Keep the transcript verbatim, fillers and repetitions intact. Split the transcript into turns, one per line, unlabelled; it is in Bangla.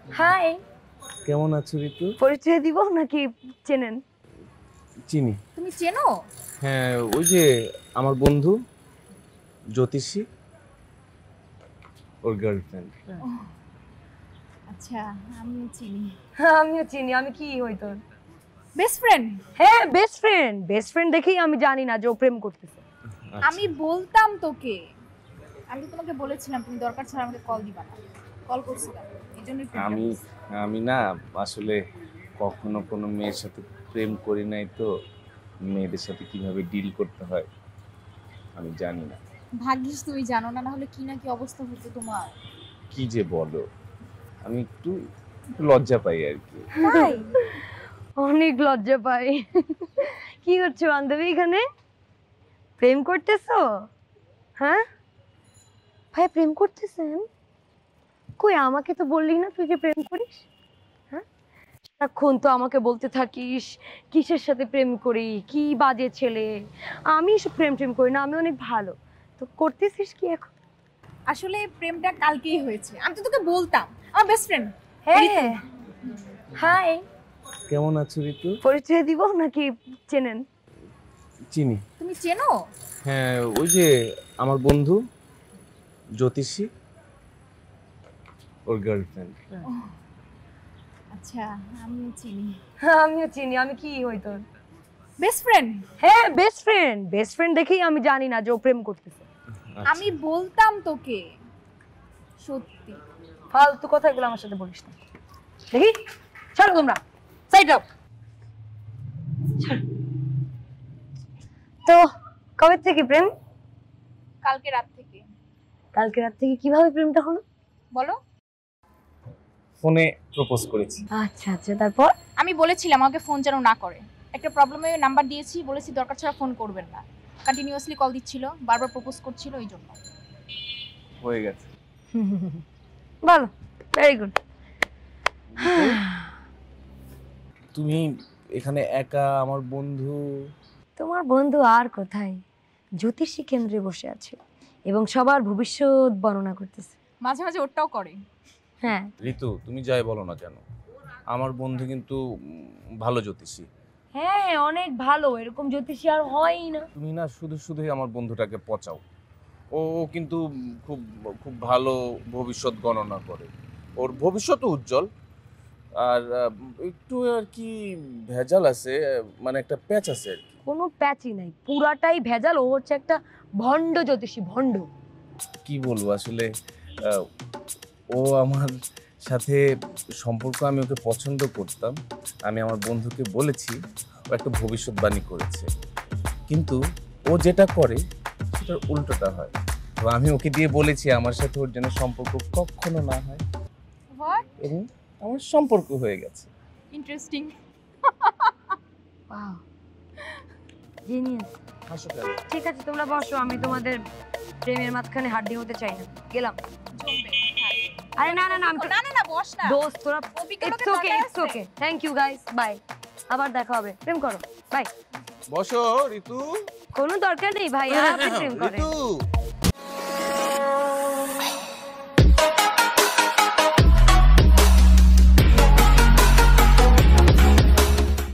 হাই,
কেমন আছো ঋতু?
পরিচয় দিব নাকি চেনেন?
চিনি।
তুমি চেনো?
হ্যাঁ, ওই যে আমার বন্ধু জ্যোতিষী, ওর গার্লফ্রেন্ড।
আচ্ছা, আমিও চিনি। হ্যাঁ, আমিও চিনি। আমি কি হই তোর বেস্ট ফ্রেন্ড? হ্যাঁ, বেস্ট ফ্রেন্ড। বেস্ট ফ্রেন্ড দেখেই আমি জানি না যে ও প্রেম করতেছে।
আমি বলতাম তোকে, আমি তো তোমাকে বলেছিলাম তুমি দরকার ছাড়া আমাকে কল দিবা না। কল করছিলাম, এজন্যই প্রেমটা
আমি
হইছে।
আমি না আসলে কখনো কোনো মেয়ের সাথে প্রেম করি নাই, তো মেয়েদের সাথে কিভাবে ডিল করতে হয় আমি জানি না।
ভাগ্যিস তুমি জানো না, না হলে কি না কি অবস্থা হতো তোমার।
কি যে বলো, আমি একটু একটু লজ্জা পাই আর কি।
তাই?
অনেক লজ্জা পাই। কি করছো বান্ধবী এখানে? প্রেম করতেছো? হ্যাঁ ভাই, প্রেম করতেছেন? কই, আমাকে তো বললি না তুই যে প্রেম করিস। হ্যাঁ, সারাক্ষণ তো আমাকে বলতে থাকিস কিসের সাথে প্রেম করি, কি বাজে ছেলে। আমি এসব প্রেম প্রেম করি না, আমি অনেক ভালো। তো করতেছিস কি এখন?
আসলে প্রেমটা কালকেই হয়েছে, আমি তো তোকে বলতাম। আমার বেস্ট ফ্রেন্ড।
হ্যাঁ, হাই,
কেমন আছো ঋতু?
পরিচয় দিব নাকি চেনেন?
চিনি।
তুমি চেনো?
হ্যাঁ, ওই যে আমার বন্ধু জ্যোতিষী, ওর গার্লফ্রেন্ড।
আচ্ছা, আমিও চিনি।
হ্যাঁ, আমিও চিনি। আমি কি হই তোর
বেস্ট ফ্রেন্ড?
হ্যাঁ, বেস্ট ফ্রেন্ড। বেস্ট ফ্রেন্ড দেখেই আমি জানি না যে ও প্রেম করতেছে।
আমি বলতাম তোকে, সত্যি।
ফালতু কথাগুলো আমার সাথে বলিস না। দেখি, ছাড়ো তোমরা, সাইড আপ। তো কবে থেকে প্রেম?
কালকে রাত থেকে।
কালকে রাত থেকে কিভাবে প্রেমটা হলো
বলো।
ফোনে প্রপোজ করেছি।
আচ্ছা আচ্ছা, তারপর?
আমি বলেছিলাম আমাকে ফোন যেন না করে। একটা প্রবলেমে নাম্বার দিয়েছি, বলেছি দরকার ছাড়া ফোন করবেন না। কন্টিনিউয়াসলি কল দিচ্ছিল, বারবার প্রপোজ করছিল, এই জন্য।
হয়ে গেছে।
ভালো, ভেরি গুড।
তুমি এখানে একা, আমার বন্ধু?
তোমার বন্ধু আর কোথায়, জ্যোতিষী কেন্দ্রে বসে আছে এবং সবার ভবিষ্যৎ বর্ণনা করতেছে।
মাঝে মাঝে ওটাও করে।
হ্যাঁ
ঋতু, তুমি যাই বলো না কেন, আমার বন্ধু কিন্তু ভালো জ্যোতিষী।
হ্যাঁ, অনেক ভালো। এরকম জ্যোতিষী আর হয়ই না।
তুমি না শুধু শুধুই আমার বন্ধুটাকে পচাও। ও কিন্তু খুব খুব ভালো ভবিষ্যৎ গণনা করে, ওর ভবিষ্যৎও উজ্জ্বল। আর একটু আর কি ভেজাল আছে, মানে একটা প্যাচ আছে আর কি।
কোনো প্যাচই নাই, পুরাটাই ভেজাল। ও হচ্ছে একটা ভণ্ড জ্যোতিষী, ভণ্ড।
কি বলবো আসলে, ও আমার সাথে সম্পর্ক, আমি ওকে পছন্দ করতাম। আমি আমার বন্ধুকে বলেছি, ও একটা ভবিষ্যৎবাণী করেছে, কিন্তু ও যেটা করে সেটার উল্টোটা হয়। তো আমি ওকে দিয়ে বলেছি আমার সাথে ওর যেন সম্পর্ক কখনো না হয়,
হোয়াট?
এবং আমার সম্পর্ক হয়ে গেছে।
ইন্টারেস্টিং।
Wow, genius.
হাসো কেন?
ঠিক আছে, তোমরা বসো, আমি তোমাদের প্রেমের মাঝখানে হাড্ডি হতে চাই না। গেলাম।
জমবে।
আরে না না না, আমি
না না না, বস না।
দোস্ত, তোরা
বিকেলে
it's okay, it's okay. Thank you guys, bye. আবার দেখা হবে। প্রেম করো, বাই।
বসো ঋতু।
কোনো দরকার নেই ভাইয়া, আপনি প্রেম করেন।
ঋতু